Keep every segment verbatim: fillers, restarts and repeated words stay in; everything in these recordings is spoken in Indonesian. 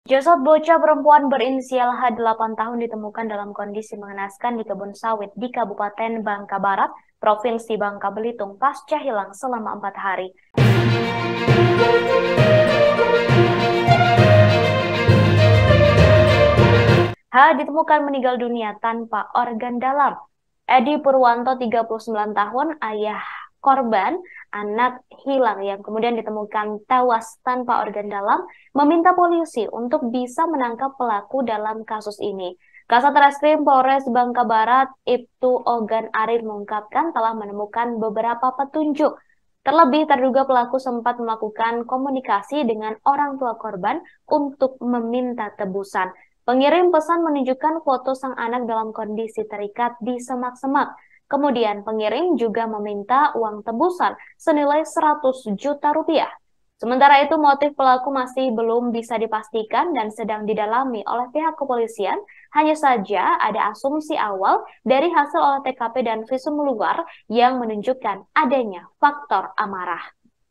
Jasad bocah perempuan berinisial H delapan tahun ditemukan dalam kondisi mengenaskan di kebun sawit di Kabupaten Bangka Barat, Provinsi Bangka Belitung pasca hilang selama empat hari. H ditemukan meninggal dunia tanpa organ dalam. Edi Purwanto, tiga puluh sembilan tahun, ayah korban, anak hilang yang kemudian ditemukan tewas tanpa organ dalam, meminta polisi untuk bisa menangkap pelaku dalam kasus ini. Kasat Reskrim Polres Bangka Barat, Ibtu Ogan Arif mengungkapkan telah menemukan beberapa petunjuk. Terlebih terduga pelaku sempat melakukan komunikasi dengan orang tua korban untuk meminta tebusan. Pengirim pesan menunjukkan foto sang anak dalam kondisi terikat di semak-semak. Kemudian pengirim juga meminta uang tebusan senilai seratus juta rupiah. Sementara itu motif pelaku masih belum bisa dipastikan dan sedang didalami oleh pihak kepolisian. Hanya saja ada asumsi awal dari hasil olah T K P dan visum luar yang menunjukkan adanya faktor amarah.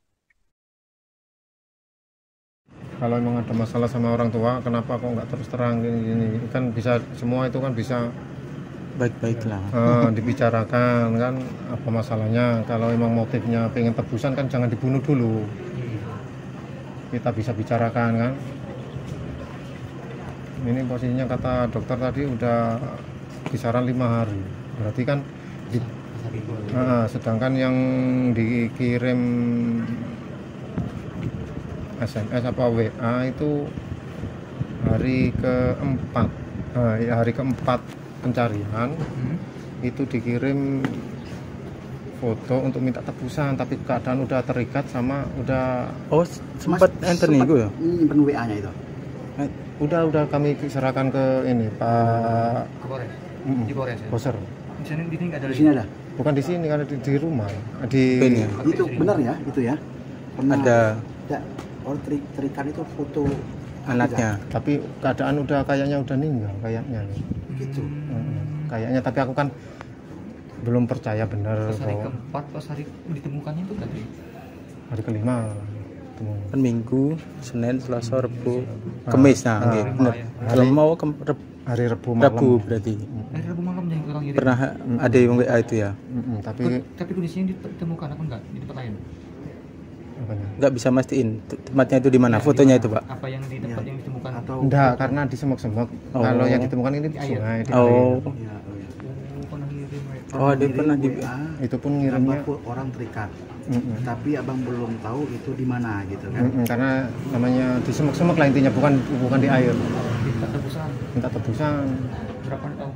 Kalau memang ada masalah sama orang tua, kenapa kok nggak terus terang gini-gini? Kan bisa, semua itu kan bisa baik-baik lah. uh, dibicarakan kan apa masalahnya. Kalau memang motifnya pengen tebusan kan jangan dibunuh dulu. Kita bisa bicarakan kan. Ini posisinya kata dokter tadi udah kisaran lima hari. Berarti kan di, uh, sedangkan yang dikirim S M S apa W A itu hari keempat, nah, ya hari keempat pencarian hmm. itu dikirim foto untuk minta tebusan, tapi keadaan udah terikat sama udah. Oh, sempat enter nih gue ya? Nyimpen W A-nya itu. Eh, udah udah kami serahkan ke ini Pak. Ke Polres. Mm, di Polres ya. Poser. Di sini di sini ada. Di sini ada. Bukan di sini, kan di, di rumah. Di. Ya? Itu benar ya, itu ya. Pernah ada. Ada orang teri, terikat itu foto anaknya. Tapi keadaan udah kayaknya udah meninggal kayaknya. Gitu. Hmm, kayaknya, tapi aku kan belum percaya benar. Pas hari bahwa keempat, pas hari ditemukannya itu tadi. Hari kelima. Kan Minggu, Senin, Selasa, Rabu, Kamis. Nah, ah, gitu. Benar. Kalau mau ke Reb, hari Rabu malam. Rabu berarti. Hari Rabu malam yang orang ngirim. Pernah mm. ada yang W A itu ya? Mm-mm, tapi tapi kondisinya ditemukan apa enggak di tempat lain? Nggak bisa mastiin tempatnya itu di mana, ya, fotonya itu Pak? Apa yang di tempat ya. yang ditemukan? Atau enggak, karena di semak-semak. Oh. Kalau yang ditemukan ini di sungai, di oh. air. Ya, oh, ya. Oh, dia pernah di W A, itu pun ngirimnya orang terikat. Mm-mm. Tapi abang belum tahu itu di mana gitu kan. Mm-mm, karena namanya di semak-semak lah intinya, bukan bukan di air. Minta tebusan. Minta tebusan. Berapa tahu?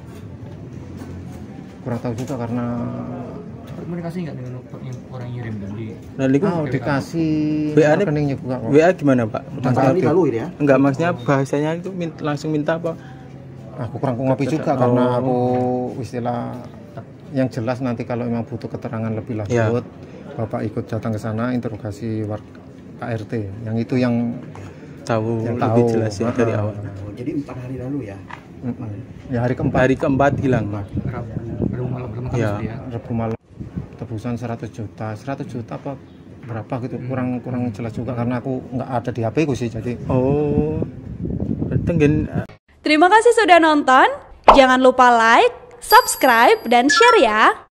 Kurang tahu juga karena komunikasi nggak dengan orang yang ngirim dan di. Nah, oh, dikasih W A rekeningnya juga kok. W A gimana Pak? Masalah ini lalu ya? Enggak, maksudnya bahasanya itu minta, langsung minta apa? Aku kurang ngopi juga oh. karena aku istilah yang jelas nanti kalau memang butuh keterangan lebih lanjut, ya. Bapak ikut datang ke sana interogasi warga K R T. Yang itu yang tahu yang lebih tahu. jelas ya dari awal. Oh, jadi empat hari lalu ya? Mm-mm. Ya hari keempat. Hari keempat hilang Pak. Rabu malam belum ya. ya. Rabu malam tebusan seratus juta. seratus juta apa berapa gitu, kurang kurang jelas juga karena aku nggak ada di H P ku sih, jadi. Oh. Berarti terima kasih sudah nonton. Jangan lupa like, subscribe, dan share ya.